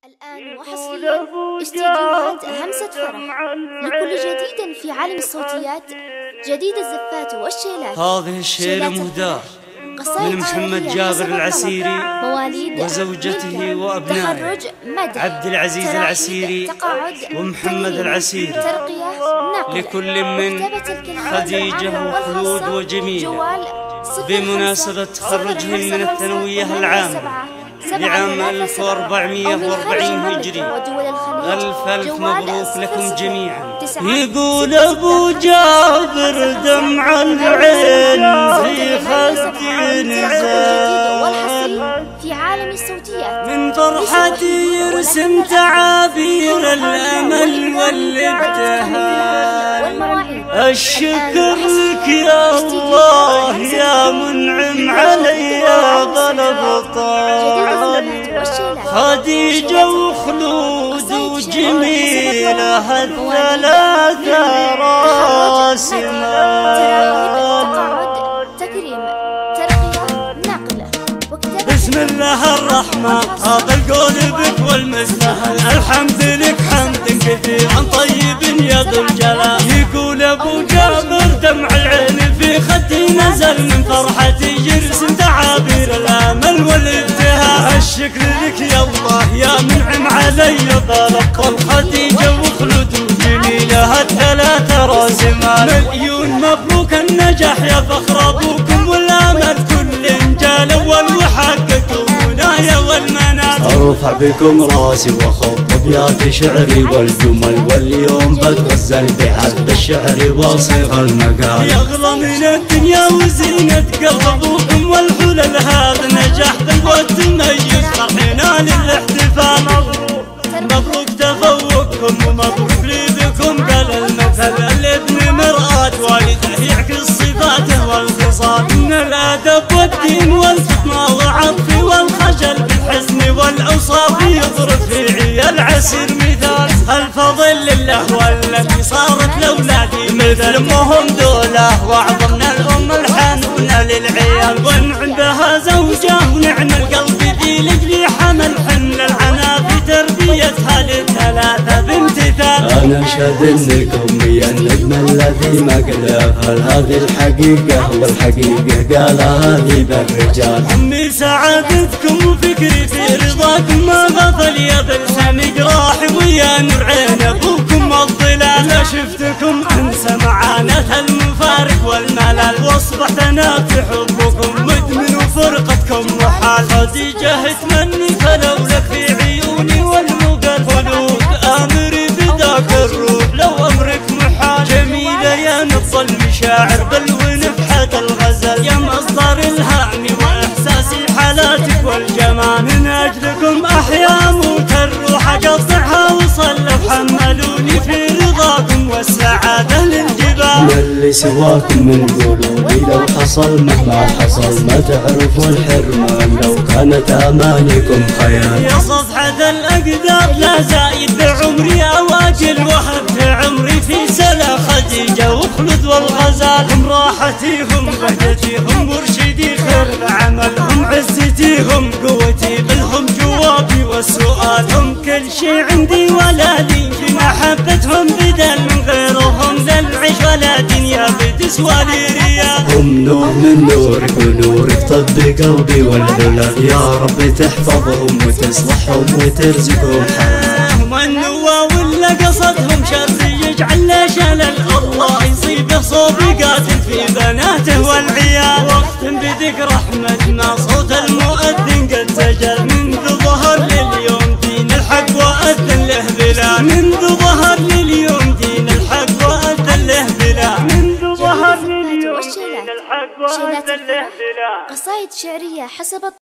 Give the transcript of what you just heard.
الآن وحصريا استديوهات همسة فرح لكل جديد في عالم الصوتيات، جديد الزفات والشيلات. هذه الشيلة مهداة من محمد جابر العسيري وزوجته وأبنائه عبد العزيز العسيري ومحمد العسيري، لكل من خديجة وخلود وجميلة بمناسبة تخرجهم من الثانوية العامة لعام 1440 هجري. ألف مبروك لكم جميعا. يقول أبو جابر دمع العين في خدي نزال، في عالم الصوتيات من فرحتي يرسم تعابير الأمل والابتهال. الشكر لك يا الله يا منعم علي غلب طال، خديجة وخلود وجميلة الثلاثة راس مال. بسم الله الرحمن هذا القول بك والمستهل، الحمد لك حمد كثيرا طيب يا ذو الجلال. يقول ابو جابر دمع العين في خدي نزل، من فرحتي يرسم تعابير الامل والابتهال. الشكر لك يا الله يا منعم علي طال، خديجة وخلود وجميلة الثلاثة راس مال. مليون مبروك النجاح يا فخر ابوكم والامل كل جال والحقق منايا والمنال. ارفع بكم راسي واخط ابيات شعري والجمل، واليوم بتغزل بحسب الشعر واصيغ المقال. يغلى من الدنيا وزينة قلب ابوكم والحلل، هذا نجاح والتميز فرحنا للاحتفال. مبروك تفوقكم ومبروك ليدكم، قال المثل الابن مرآة والده يعكس صفاته والخصال. من الادب والدين والفطنة والعطف والخجل بالحزن والاوصاف يضرب في عيال عسير مثال. الفضل لله والذي صارت لاولادي مثل امهم دوله، واعظمنا الام الحنونه للعيال. ونعم بها زوجه ونعم القلب ذي لجلي حمل حمل العنا في تربيتها للثلاثه بامتثال. انا اشهد انكم يا النجم الذي ما قد افعل، هذه الحقيقه والحقيقه قالها لي بالرجال. عمي سعادتكم وفكري في رضاكم ما غفل، يا بلسم جراحي ويا نور عين ابوكم الظلال. لا شفتكم انسى معاناه المفارق والملل، واصبحت انا في حبكم مدمن وفرقتكم محال. خديجه تمني فلولك في عيوني والمقال، خلود امري فداك الروح لو امرك محال. جميله يا نبض المشاعر بل ونفحه الغزل، يا مصدر الهام واحساسي حالاتك والجمال. من اجلكم احيا موت الروح اقطعها وصلف، حملوني في رضاكم والسعاده للجبال. من اللي سواكم من قلوبي لو حصل مهما حصل، ما تعرفوا الحرمان لو كانت امانيكم خيال. يا صفحه الاقدار لا زايد بعمري اواجل، وهبت عمري في سلا خديجه وخلود والغزال. هم راحتي هم بهجتي هم مرشدي خير العمل، هم عزتي هم قوتي بالهم جوابي والسؤال. هم كل شي عندي ولا لي في محبتهم بدل، من غيرهم للعيش ولا دنيا بتسوى لي ريال. هم نور من نورك ونورك طب قلبي والعلل، يا رب تحفظهم وتصلحهم وترزقهم حلال. هم النوا ولا قصدهم شر يجعل له شلل، الله يصيبه صوب قاتل في بناته والعيال. واختم بذكر احمد ما صوت المؤذن قد سجل، منذ ظهر لليوم دين الحق واذن له بلال. منذ ظهر لليوم دين الحق واذن له بلال. منذ ظهر لليوم دين الحق واذن له بلال. قصائد شعريه حسب